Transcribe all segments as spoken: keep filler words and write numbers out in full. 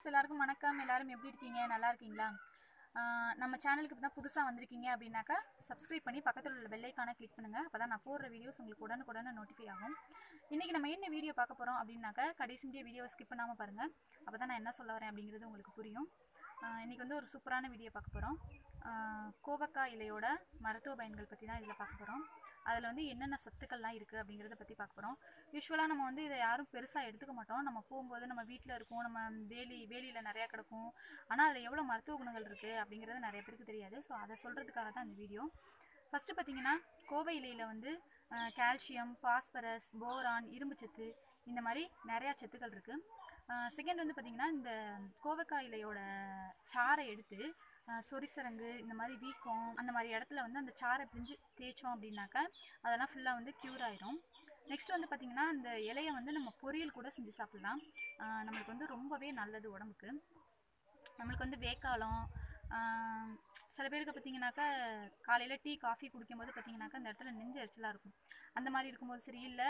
Friends எல்லாருக்கும் வணக்கம். எல்லாரும் எப்படி இருக்கீங்க? நல்லா இருக்கீங்களா? நம்ம சேனலுக்கு இப்போ தான் புதுசாக வந்திருக்கீங்க அப்படின்னாக்கா சப்ஸ்கிரைப் பண்ணி பக்கத்தில் உள்ள பெல் ஐக்கானை கிளிக் பண்ணுங்கள். அப்போ தான் நான் போடுற வீடியோஸ் உங்களுக்கு உடனுக்குடனே நோட்டிஃபை ஆகும். இன்றைக்கி நம்ம என்ன வீடியோ பார்க்க போகிறோம் அப்படின்னாக்கா கடைசி முடிய வீடியோவை ஸ்கிப் பண்ணாமல் பாருங்கள். அப்போ தான் நான் என்ன சொல்ல வரேன் அப்படிங்கிறது உங்களுக்கு புரியும். இன்றைக்கி வந்து ஒரு சூப்பரான வீடியோ பார்க்க போகிறோம். கோவக்காய் இலையோட மருத்துவ பயன்கள் பற்றி தான் இதில் பார்க்க போகிறோம். அதில் வந்து என்னென்ன சத்துக்கள்லாம் இருக்குது அப்படிங்கிறத பற்றி பார்க்க போகிறோம். யூஸ்வலாக நம்ம வந்து இதை யாரும் பெருசாக எடுத்துக்க மாட்டோம். நம்ம போகும்போது நம்ம வீட்டில் இருக்கோம், நம்ம வேலி வேலியில் நிறையா கிடக்கும். ஆனால் அதில் எவ்வளோ மருத்துவ குணங்கள் இருக்குது அப்படிங்கிறது நிறைய பேருக்கு தெரியாது. ஸோ அதை சொல்கிறதுக்காக தான் இந்த வீடியோ. ஃபஸ்ட்டு பார்த்திங்கன்னா, கோவை இலையில் வந்து கால்சியம், பாஸ்பரஸ், போரான், இரும்புச்சத்து இந்த மாதிரி நிறையா சத்துக்கள் இருக்குது. செகண்ட் வந்து பார்த்திங்கன்னா, இந்த கோவக்காய் இலையோட சாறை எடுத்து சொரிசரங்கு இந்த மாதிரி வீக்கம் அந்த மாதிரி இடத்துல வந்து அந்த சாறை பிரிஞ்சு தேய்ச்சோம் அப்படின்னாக்கா அதெல்லாம் ஃபுல்லாக வந்து க்யூர் ஆயிரும். நெக்ஸ்ட் வந்து பார்த்திங்கன்னா, அந்த இலையை வந்து நம்ம பொரியல் கூட செஞ்சு சாப்பிட்லாம். நம்மளுக்கு வந்து ரொம்பவே நல்லது உடம்புக்கு. நம்மளுக்கு வந்து வேக்காலம், சில பேருக்கு பார்த்திங்கனாக்கா காலையில் டீ காஃபி குடிக்கும்போது பார்த்திங்கனாக்கா அந்த இடத்துல நெஞ்சு எரிச்சலாக இருக்கும். அந்த மாதிரி இருக்கும்போது சரி, இல்லை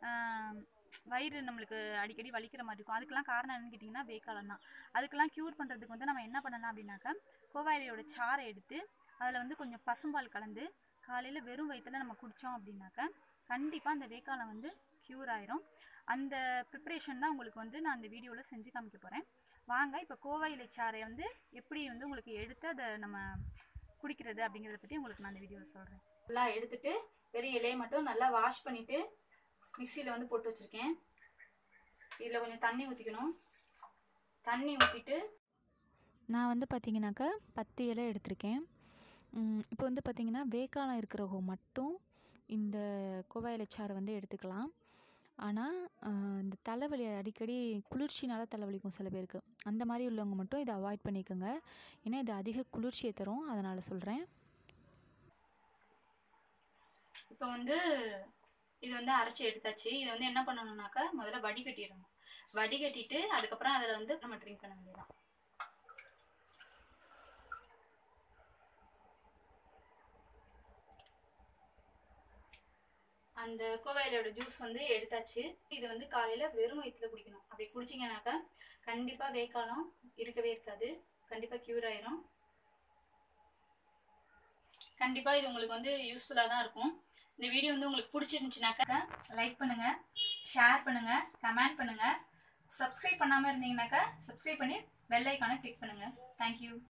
வயிறு நம்மளுக்கு அடிக்கடி வலிக்கிற மாதிரி இருக்கும், அதுக்கெல்லாம் காரணம் என்னன்னு கேட்டிங்கன்னா வேக்காலம் தான். அதுக்கெல்லாம் க்யூர் பண்ணுறதுக்கு வந்து நம்ம என்ன பண்ணலாம் அப்படின்னாக்கா கோவாயிலையோட சாறை எடுத்து அதில் வந்து கொஞ்சம் பசும்பால் கலந்து காலையில் வெறும் வயிற்றில் நம்ம குடித்தோம் அப்படின்னாக்கா கண்டிப்பாக அந்த வேக்காலம் வந்து க்யூர் ஆயிரும். அந்த ப்ரிப்ரேஷன் தான் உங்களுக்கு வந்து நான் அந்த வீடியோவில் செஞ்சு காமிக்க போகிறேன். வாங்க இப்போ கோவா இலை சாறை வந்து எப்படி வந்து உங்களுக்கு எடுத்து அதை நம்ம குடிக்கிறது அப்படிங்கிறத பற்றி உங்களுக்கு நான் அந்த வீடியோவில் சொல்கிறேன். ஃபுல்லாக எடுத்துகிட்டு வெறும் இலையை மட்டும் நல்லா வாஷ் பண்ணிவிட்டு மிக்சியில் வந்து போட்டு வச்சுருக்கேன். இதில் கொஞ்சம் தண்ணி ஊற்றிக்கணும். தண்ணி ஊற்றிட்டு நான் வந்து பார்த்திங்கனாக்கா பத்து இலை எடுத்திருக்கேன். இப்போ வந்து பார்த்திங்கன்னா வேக்காலம் இருக்கிறவங்க மட்டும் இந்த கோவா இலைச்சாறை வந்து எடுத்துக்கலாம். ஆனால் இந்த தலைவலி அடிக்கடி குளிர்ச்சினால தலைவலிக்கும் சில பேருக்கு, அந்த மாதிரி உள்ளவங்க மட்டும் இதை அவாய்ட் பண்ணிக்கோங்க. ஏன்னா இது அதிக குளிர்ச்சியை தரும், அதனால் சொல்கிறேன். இப்போ வந்து இது வந்து அரைச்சி எடுத்தாச்சு. இதை வந்து என்ன பண்ணணும்னாக்கா முதல்ல வடிகட்டிடணும். வடிகட்டிட்டு அதுக்கப்புறம் அதில் வந்து நம்ம ட்ரிங்க் பண்ண வேண்டியதான். அந்த கோவையிலோட ஜூஸ் வந்து எடுத்தாச்சு. இது வந்து காலையில் வெறும் வயிற்றுல குடிக்கணும். அப்படி குடிச்சிங்கனாக்கா கண்டிப்பாக வேக்காலம் இருக்கவே இருக்காது, கண்டிப்பாக க்யூர் ஆயிரும். கண்டிப்பாக இது உங்களுக்கு வந்து யூஸ்ஃபுல்லாக தான் இருக்கும். இந்த வீடியோ வந்து உங்களுக்கு பிடிச்சிருந்துச்சுனாக்கா லைக் பண்ணுங்கள், ஷேர் பண்ணுங்கள், கமெண்ட் பண்ணுங்கள். சப்ஸ்கிரைப் பண்ணாமல் இருந்தீங்கன்னாக்கா சப்ஸ்கிரைப் பண்ணி பெல் ஐக்கானை கிளிக் பண்ணுங்கள். தேங்க்யூ.